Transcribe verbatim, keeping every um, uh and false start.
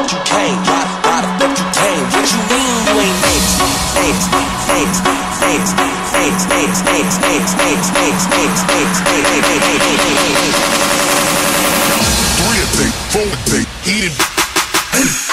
you came? Why, why the fuck you came? What you mean you ain't next? Next, next, next, next, next, next, next, next, next, next, next, next. Three a day, four a day, eat it.